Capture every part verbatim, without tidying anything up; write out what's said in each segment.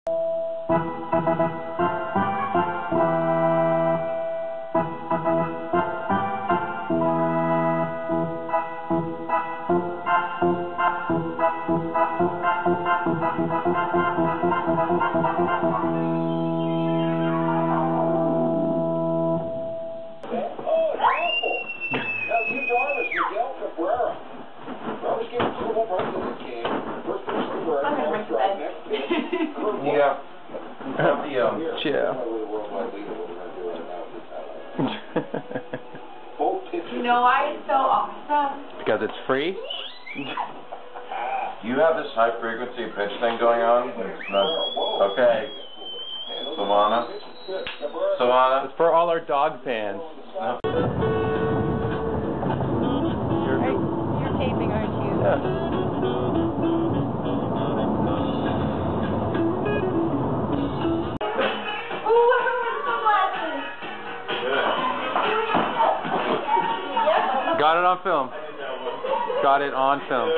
Yeah. The, um, yeah. You know why it's so awesome? Because it's free? You have this high frequency pitch thing going on? It's not, okay. Sylvana? Sylvana? It's for all our dog fans. No. You're, you're taping, aren't you? Yeah. Got it on film. Got it on film.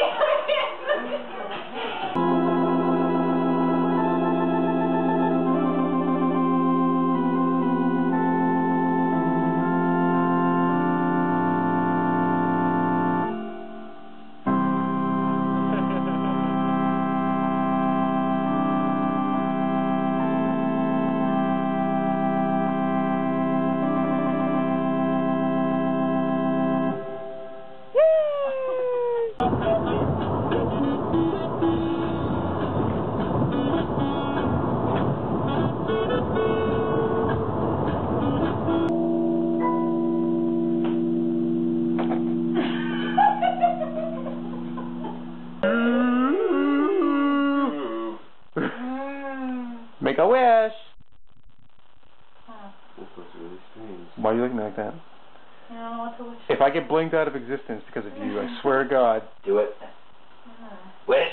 Make a wish. Huh. This looks really strange. Why are you looking like that? I don't know what to wish. If I get blinked out of existence because of you, I swear to God. Do it. Uh-huh. Wish.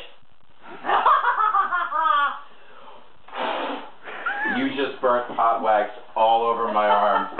You just burnt hot wax all over my arm.